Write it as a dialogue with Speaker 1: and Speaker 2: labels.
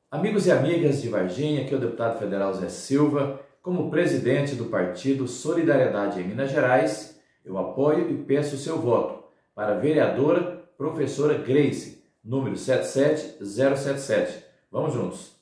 Speaker 1: Amigos e amigas de Varginha, aqui é o deputado federal Zé Silva. Como presidente do partido Solidariedade em Minas Gerais, eu apoio e peço o seu voto para a vereadora professora Grace, número 77077. Vamos juntos!